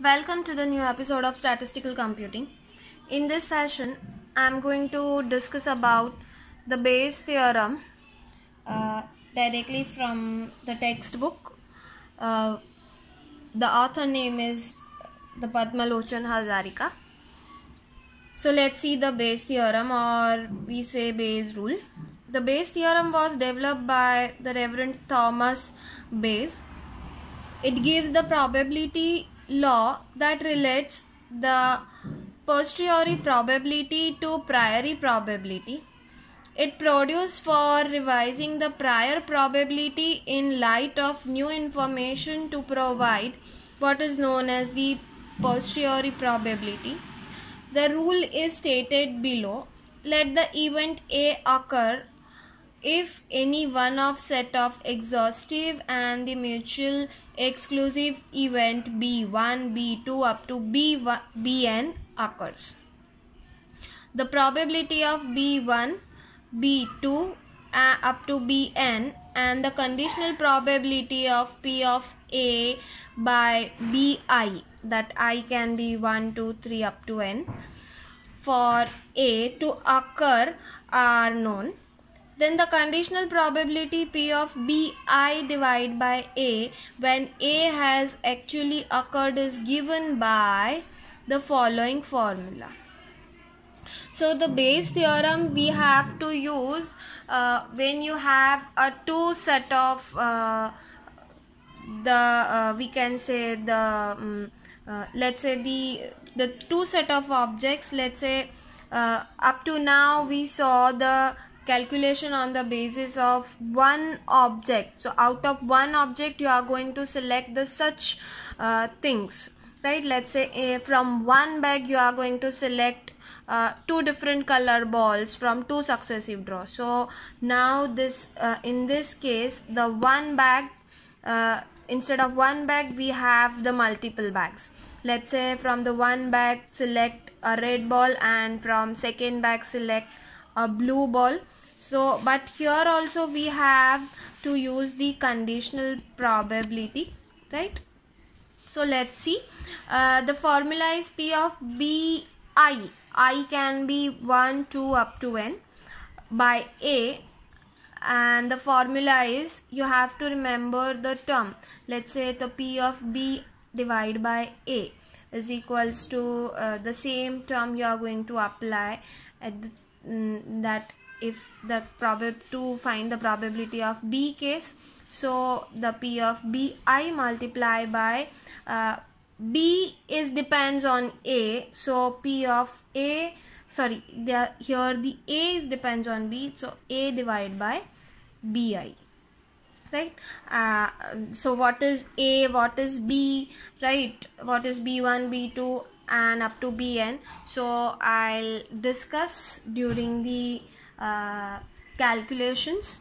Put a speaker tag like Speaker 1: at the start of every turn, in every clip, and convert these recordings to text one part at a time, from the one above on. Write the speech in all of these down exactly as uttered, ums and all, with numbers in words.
Speaker 1: Welcome to the new episode of Statistical Computing. In this session, I am going to discuss about the Bayes theorem uh, directly from the textbook. Uh, the author name is the Padmalochan Hazarika. So let's see the Bayes theorem, or we say Bayes rule. The Bayes theorem was developed by the Reverend Thomas Bayes. It gives the probability law that relates the posteriori probability to priori probability. It produced for revising the prior probability in light of new information to provide what is known as the posteriori probability. The rule is stated below. Let the event A occur if any one of set of exhaustive and the mutual exclusive event B one, B two up to B one, B n occurs. The probability of B one, B two uh, up to B n and the conditional probability of P of A by B I, that I can be one, two, three up to n, for A to occur are known. Then the conditional probability P of Bi divided by A when A has actually occurred is given by the following formula. So the Bayes theorem we have to use uh, when you have a two set of uh, the uh, we can say the um, uh, let's say the the two set of objects. Let's say uh, up to now we saw the calculation on the basis of one object. So out of one object you are going to select the such uh, things, right? Let's say uh, from one bag you are going to select uh, two different color balls from two successive draws. So now this uh, in this case the one bag, uh, instead of one bag we have the multiple bags. Let's say from the one bag select a red ball and from second bag select a blue ball. So but here also we have to use the conditional probability, right? So let's see. Uh, the formula is P of B I. I can be one, two up to n by A, and the formula is, you have to remember the term. Let's say the P of B divided by A is equals to uh, the same term you are going to apply at the, mm, that if the probab to find the probability of B case. So the P of B I multiply by uh, B is depends on A, so P of A, sorry, the, here the A is depends on B, so A divided by B I, right? Uh, so what is A, what is B, right? What is B one, B two and up to B n? So I'll discuss during the uh, calculations.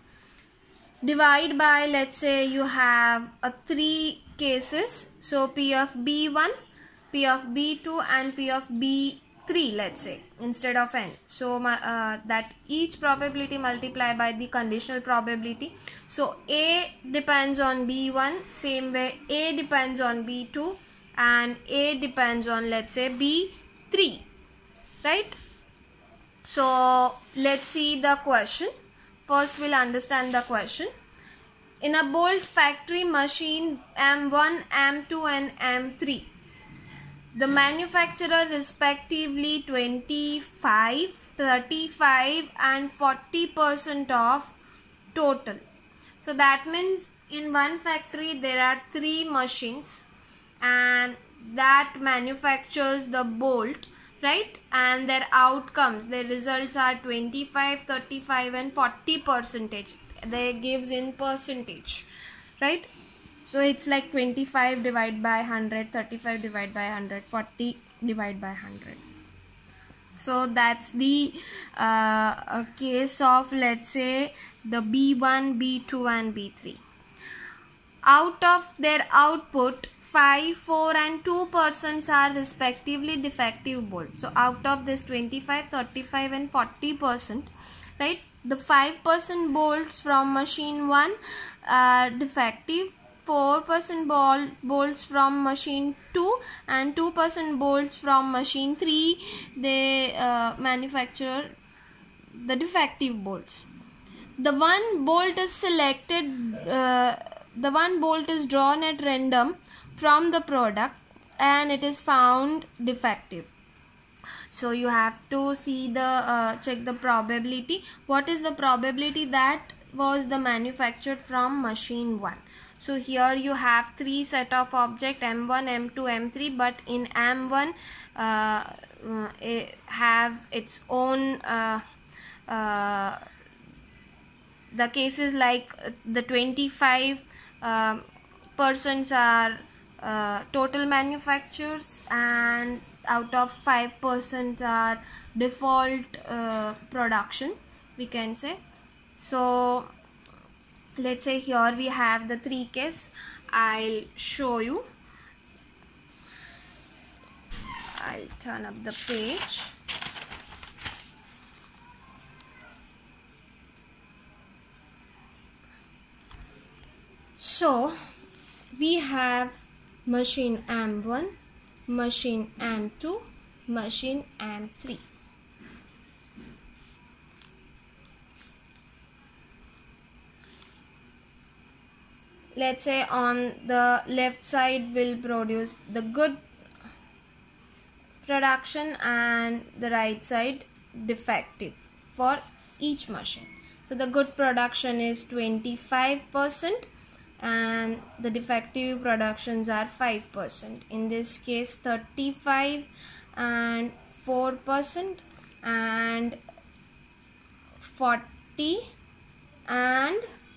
Speaker 1: Divide by, let's say you have a three cases, so P of B one, P of B two and P of B three, let's say, instead of n. So uh, that each probability multiply by the conditional probability. So A depends on B one, same way A depends on B two and A depends on, let's say, B three, right? So let's see the question. First we'll understand the question. In a Bolt factory machine M one, M two and M three, the manufacturer respectively twenty-five, thirty-five and forty percent of total. So that means in one factory there are three machines and that manufactures the bolt, right? And their outcomes, their results are twenty-five, thirty-five and forty percentage. They gives in percentage, right? So it's like twenty-five divided by one hundred, thirty-five divided by one hundred, forty divided by one hundred. So that's the uh, a case of, let's say, the B one, B two and B three. Out of their output, five, four and two percent are respectively defective bolts. So out of this twenty-five, thirty-five and forty percent, right, the five percent bolts from machine one are defective four percent ball bolts from machine two and two percent bolts from machine three, they uh, manufacture the defective bolts. The one bolt is selected, uh, the one bolt is drawn at random from the product and it is found defective. So you have to see the uh, check the probability. What is the probability that was the manufactured from machine one? So here you have three set of object M one, M two, M three, but in M one uh, it have its own uh, uh, the cases like the twenty-five uh, persons are uh, total manufacturers and out of five percent are default uh, production, we can say. So let's say here we have the three case. I'll show you. I'll turn up the page. So we have machine M one, machine M two, machine M three. Let's say on the left side will produce the good production and the right side defective for each machine. So the good production is twenty-five percent and the defective productions are five percent. In this case thirty-five and four percent and forty and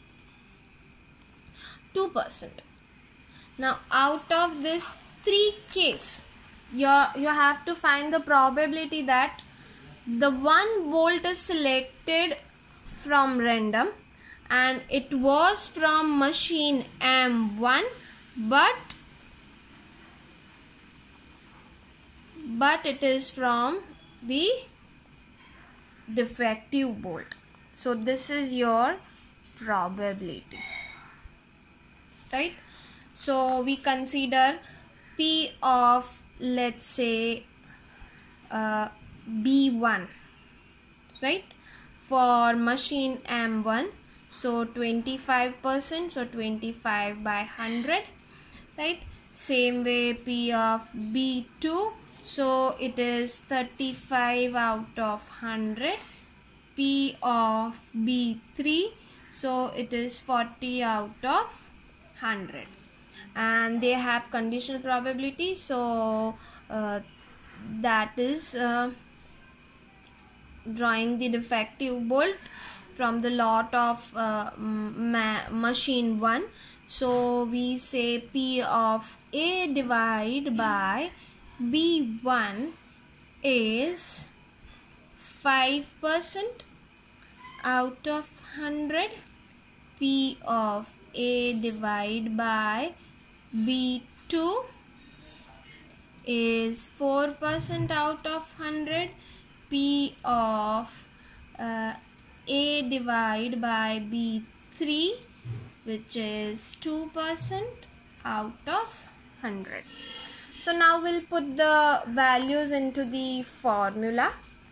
Speaker 1: two percent. Now out of this three case, you you have to find the probability that the one bolt is selected from random and it was from machine M one, but but it is from the defective bolt. So this is your probability, right? So we consider P of, let's say uh, B one, right, for machine M one. So twenty-five percent, so twenty-five by one hundred, right? Same way P of B two, so it is thirty-five out of one hundred. P of B three, so it is forty out of one hundred. And they have conditional probability, so uh, that is uh, drawing the defective bolt from the lot of uh, ma machine one. So we say P of A divided by B one is five percent out of one hundred. P of A divided by B two is four percent out of one hundred. P of uh, A divided by B three, which is two percent out of one hundred. So now we'll put the values into the formula.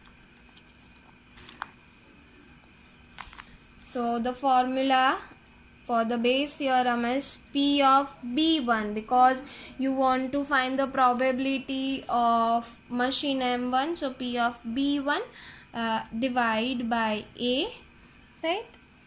Speaker 1: So the formula for the Bayes theorem is P of B one, because you want to find the probability of machine M one. So P of B one uh, divide by A, right?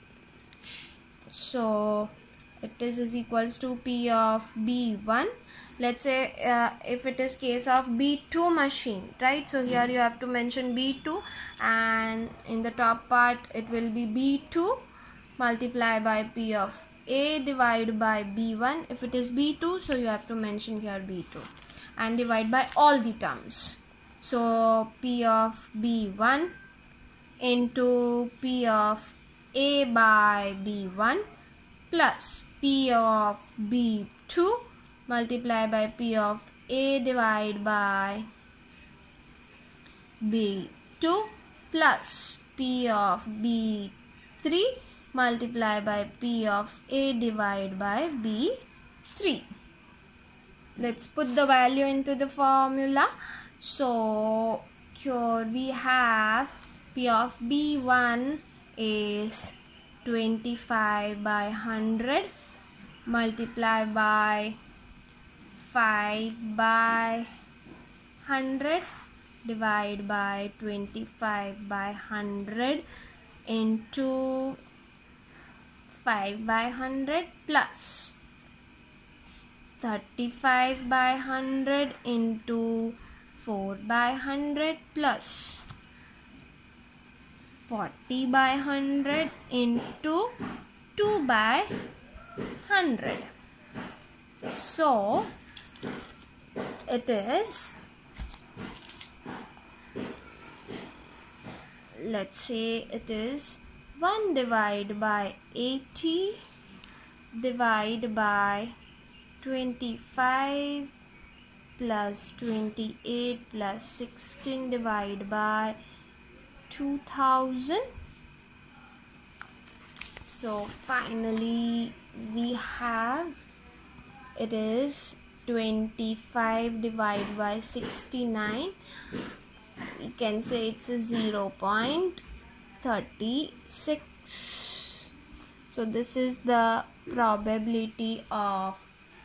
Speaker 1: So it is, is equals to P of B one. Let's say uh, if it is case of B two machine, right? So here you have to mention B two, and in the top part it will be B two multiply by P of A divided by B one. If it is B two, so you have to mention here B two and divide by all the terms. So P of B one into P of A by B one plus P of B two multiply by P of A divided by B two plus P of B three multiply by P of A divided by B three. Let's put the value into the formula. So here we have P of B one is twenty-five by one hundred multiplied by five by one hundred divided by twenty-five by one hundred into five by one hundred plus thirty-five by one hundred into four by one hundred plus forty by one hundred into two by one hundred. So it is, let's say it is one divided by eighty divided by twenty-five plus twenty-eight plus sixteen divided by two thousand. So finally we have, it is twenty-five divided by sixty-nine. We can say it's a zero point three six. So this is the probability of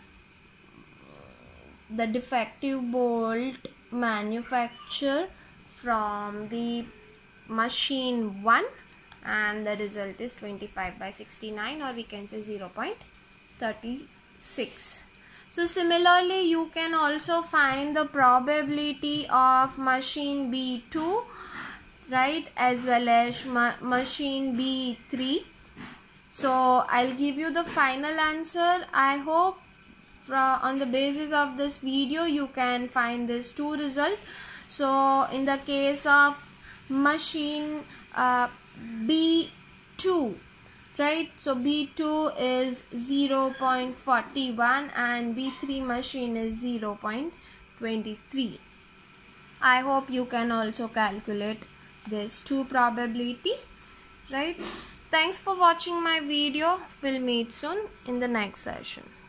Speaker 1: the defective bolt manufactured from the machine one, and the result is twenty-five by sixty-nine, or we can say zero point three six. So similarly you can also find the probability of machine B two, right, as well as ma machine B three. So I'll give you the final answer. I hope on the basis of this video you can find these two results. So in the case of machine uh, B two, right, so B two is zero point four one and B three machine is zero point two three. I hope you can also calculate this two probability, right? Thanks for watching my video. We'll meet soon in the next session.